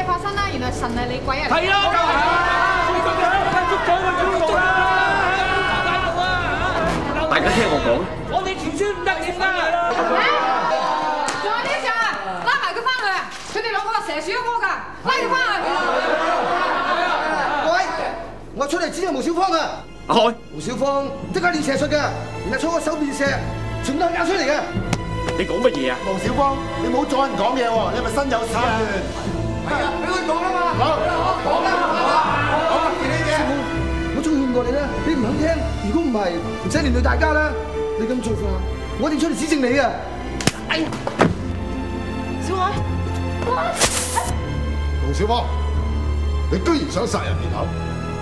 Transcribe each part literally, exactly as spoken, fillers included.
嘢發生啦！原來神係你鬼啊！ 係啊！係啊！捉咗佢捉到啦！ 大家聽我講， 我哋條村唔得掂啦！ 仲有呢隻啊！拉埋佢翻去啊！佢哋兩個係蛇鼠一個㗎，拉佢翻去！ 各位，我出嚟指係毛小芳啊！ 阿海， 毛小芳即刻練邪術㗎，然後操個手變石，全都係咬出嚟嘅。 你講乜嘢啊？ 毛小芳，你唔好阻人講嘢喎，你係咪身有差亂？ 係啊，俾佢講啦嘛。 好，講啦，講啦，你嘅。 我終於勸過你啦，你唔肯聽。如果唔係，唔使連累大家啦。你咁做法，我一定出嚟指證你啊！哎， 小海， 毛小芳，你居然想殺人滅口！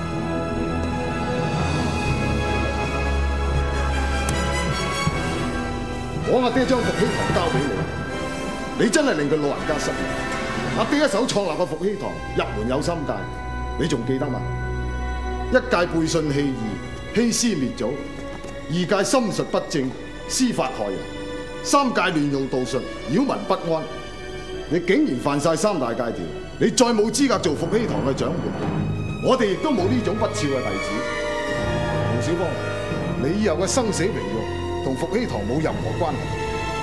我阿爹將伏羲堂交俾你，你真係令佢老人家失望。阿爹一手創立個伏羲堂，入門有三戒，你仲記得嗎？一戒背信棄義，欺師滅祖；二戒心術不正，施法害人；三戒亂用道術，擾民不安。你竟然犯晒三大戒條，你再冇資格做伏羲堂嘅掌門。我哋亦都冇呢種不肖嘅弟子。毛小芳，你以後嘅生死榮辱同伏羲堂冇任何關係。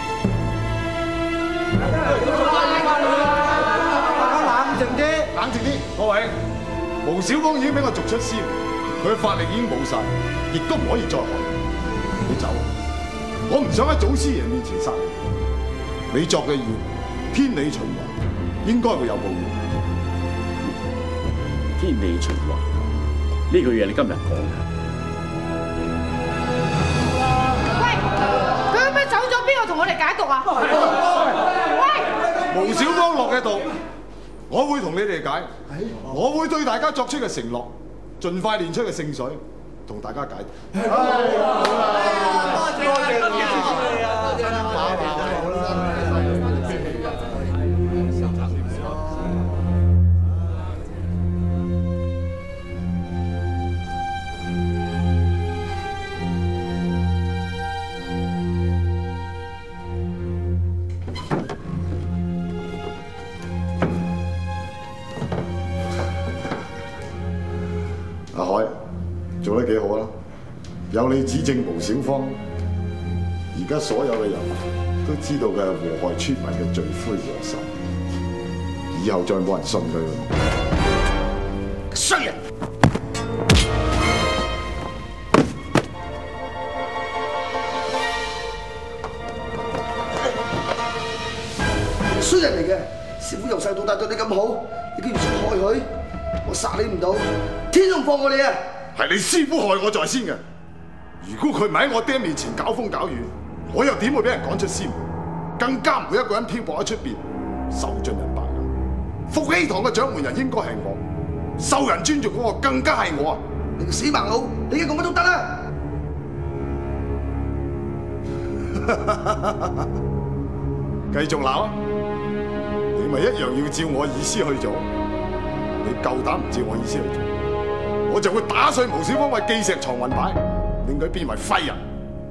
大家冷靜啲， 冷靜啲，各位。毛小芳已經俾我逐出師門，佢嘅法力已經冇晒，亦都唔可以再害人。你走，我唔想喺祖師爺面前殺你。你作嘅業，天理循環，應該會有報應。 天理循環呢句嘢你今日講嘅。 喂，佢咁樣走咗，邊個同我哋解毒啊？喂， 毛小芳落嘅毒，我會同你哋解。我會對大家作出嘅承諾，盡快練出嘅聖水，同大家解毒。好啦，多謝多謝多謝啊！真係好啦。阿海做得幾好啊！有你指證毛小芳，而家所有嘅人都知道佢係禍害村民嘅罪魁禍首，以後再冇人信佢啦。 衰人！衰人嚟嘅，師傅由細到大對你咁好，你居然想害佢，我殺你唔到，天都唔放過你啊！ 係你師傅害我在先嘅。如果佢唔喺我爹面前搞風搞雨，我又點會俾人趕出師門？更加唔會一個人漂泊喺出邊，受盡人白眼。伏羲堂嘅掌門人應該係我，受人尊重嗰個更加係我啊！ 你個死盲佬，你而家講乜都得啦！ 繼續鬧啊！你咪一樣要照我意思去做。你夠膽唔照我意思去做，我就會打碎毛小芳為記石藏魂牌，令佢變為廢人。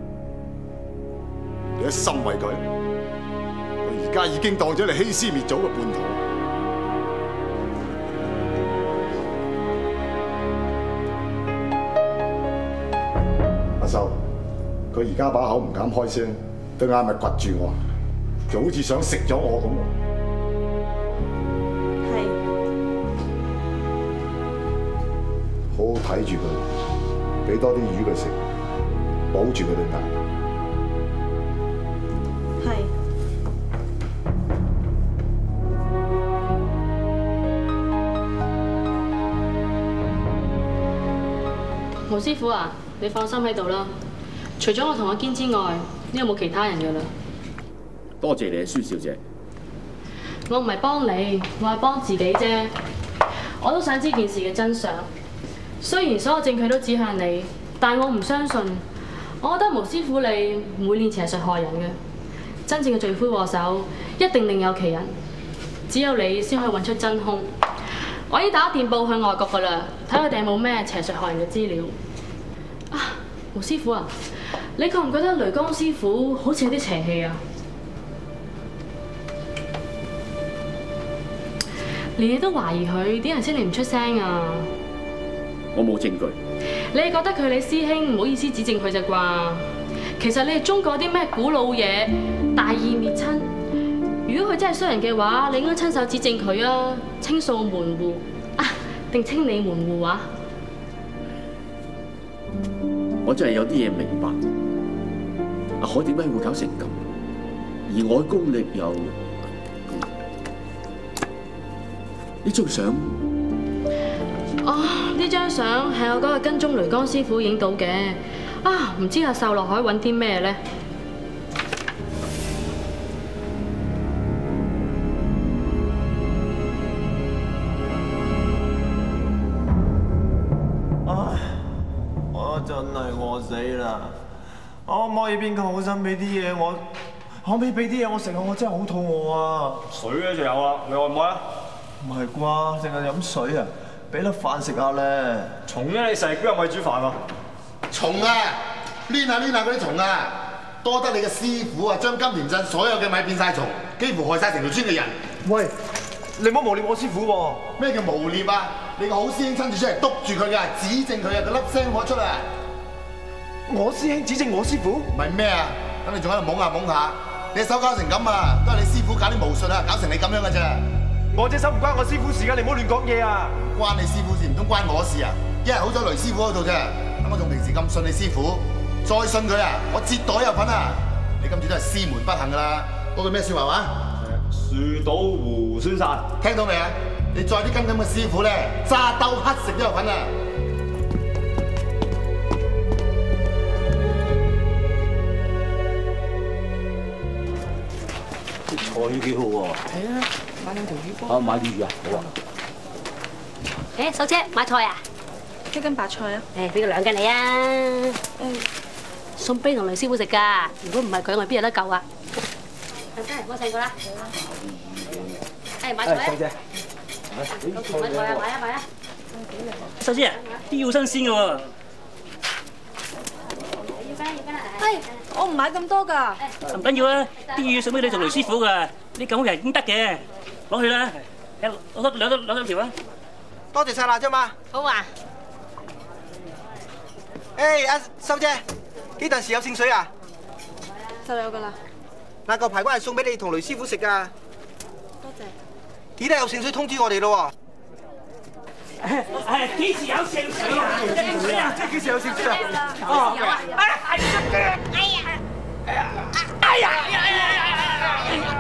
你一心為佢，佢而家已經當咗你欺師滅祖嘅叛徒。阿秀，佢而家把口唔敢開聲，對眼咪掘住我，就好似想食咗我咁。好好睇住佢，俾多啲魚佢食，保住佢對眼。 係。 毛師傅啊，你放心喺度啦。除咗我同阿堅之外，呢有冇其他人㗎啦？ 多謝你啊，舒小姐。 我唔係幫你，我係幫自己啫。我都想知件事嘅真相。雖然所有證據都指向你，但我唔相信。我覺得毛師傅你唔會練邪術害人嘅。真正嘅罪魁禍首一定另有其人，只有你先可以揾出真兇。我已經打電報向外國㗎啦，睇佢哋有冇咩邪術害人嘅資料。啊，毛師傅啊，你覺唔覺得雷光師傅好似有啲邪氣啊？ 連你都懷疑佢，點解識你唔出聲啊？ 我冇證據。 你係覺得佢係你師兄，唔好意思指證佢咋啩？其實你係中國啲咩古老嘢，大義滅親。如果佢真係衰人嘅話，你應該親手指證佢啊，清掃門戶啊，定清理門戶啊？ 我真係有啲嘢明白，阿海點解會搞成咁，而我嘅功力又呢張相。 哦，呢張相係我嗰日跟蹤雷江師傅影到嘅。啊，唔知阿秀落海揾啲咩咧？ 唉，我真係餓死啦！我可唔可以邊個好心俾啲嘢我？可唔可以俾啲嘢我食啊？我真係好肚餓啊！ 水咧就有啦，你愛唔愛啊？ 唔係啩？淨係飲水啊？俾粒飯食下咧。 蟲咧你食，邊有米煮飯啊？ 蟲啊！攣下攣下嗰啲蟲啊！多得你嘅師傅啊，將金田鎮所有嘅米變晒蟲，幾乎害晒成條村嘅人。 喂，你唔好誣蔑我師傅喎！ 咩叫誣蔑啊？你個好師兄親自出嚟督住佢㗎，指證佢啊，佢粒聲冇出啊！ 我師兄指證我師傅？ 唔係咩啊？咁你仲喺度懵下懵下，你手搞成咁啊，都係你師傅搞啲巫術啊，搞成你咁樣㗎咋？ 我隻手唔關我師傅事㗎，你唔好亂講嘢啊！ 關你師傅事唔通關我事啊？一係好彩雷師傅嗰度啫，等我仲平時咁信你師傅，再信佢啊，我折袋有份啊！你今次都係師門不幸㗎啦！嗰句咩説話話？ 樹倒猢猻散， 聽到未啊？你再啲跟咁嘅師傅咧，揸兜乞食都有份啊！ 啲菜幾好喎。係啊，買兩條魚波。啊，買啲魚啊，好啊。 誒，嫂姐買菜啊？ 一斤白菜啊？ 誒，俾個兩斤你啊！送俾同雷師傅食㗎，如果唔係佢，我邊有得救啊？真係幫襯過啦。誒，買菜啊！嫂姐，買菜啊！買啊買啊！ 嫂姐，啲要新鮮嘅喎。 哎，我唔買咁多㗎。 唔緊要啊，啲魚送俾你同雷師傅㗎，你咁好人點得嘅？攞去啦，攞多兩多兩多條啊！ 多謝晒啦，啫嘛。 好啊。 誒，阿秀姐，呢陣時有聖水啊？ 就有㗎啦。 嗱，個排骨係送俾你同雷師傅食㗎。 多謝。 記得有聖水通知我哋咯喎。誒，幾時有聖水啊？聖水啊！ 即係幾時有聖水啊？ 哦，有啊！哎呀！哎呀！哎呀！哎呀！哎呀！哎呀！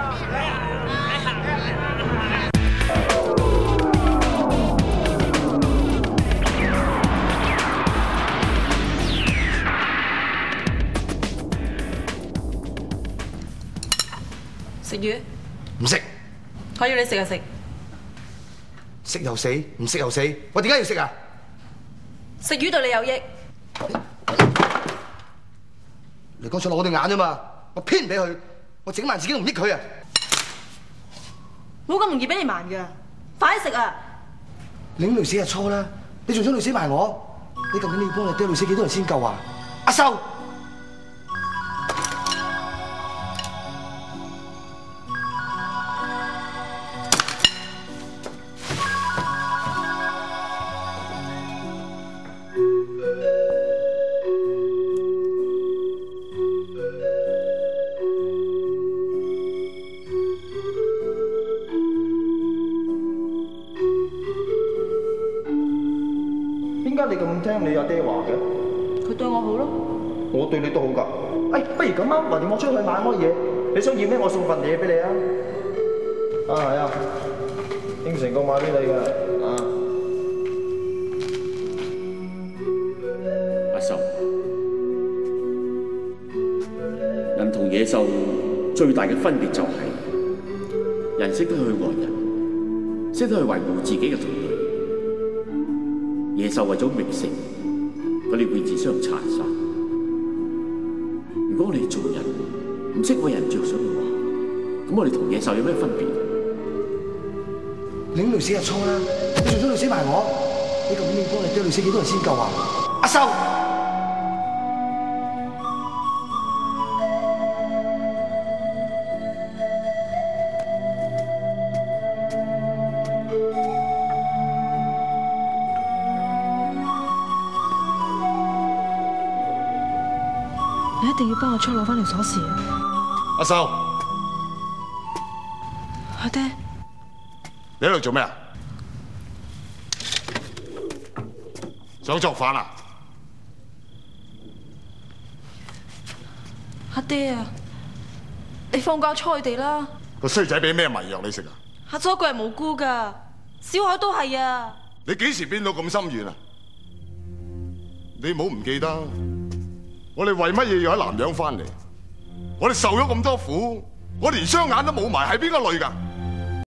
食魚？ 唔食。 我要你食就食。 食又死，唔食又死，我點解要食啊？ 食魚對你有益。 你剛才攞我對眼啫嘛，我偏唔俾佢，我整埋自己都唔益佢啊！ 冇咁容易俾你盲㗎，快啲食啊！ 你累死日初啦，你仲想累死埋我？你究竟你要幫你爹累死幾多人先夠啊？阿秀！ 點解你咁聽你阿爹話嘅？ 佢對我好咯。 我對你都好㗎。誒，不如咁啊，橫掂我出去買開嘢，你想要咩？我送份嘢俾你啊！啊，係啊，應承過買俾你㗎。啊， 阿秀，人同野獸最大嘅分別就係，人識得去愛人，識得去維護自己嘅同類。野獸為咗覓食，佢哋會自相殘殺。如果我哋做人唔識為人着想嘅話，咁我哋同野獸有咩分別？ 你累死日初啦，你仲想累死埋我？你究竟你要幫你爹累死幾多人先夠啊？阿秀！ 定要幫我出去攞翻條鎖匙啊！ 阿秀， 阿爹， 你喺度做咩啊？想作反啊？ 阿爹啊，你放假出去地啦！ 個衰仔俾咩迷藥你食啊？ 阿左佢係無辜噶，小海都係啊！ 你幾時變到咁心軟啊？你唔好唔記得，我哋為乜嘢要喺南洋翻嚟？我哋受咗咁多苦，我連雙眼都冇埋，係邊個累㗎？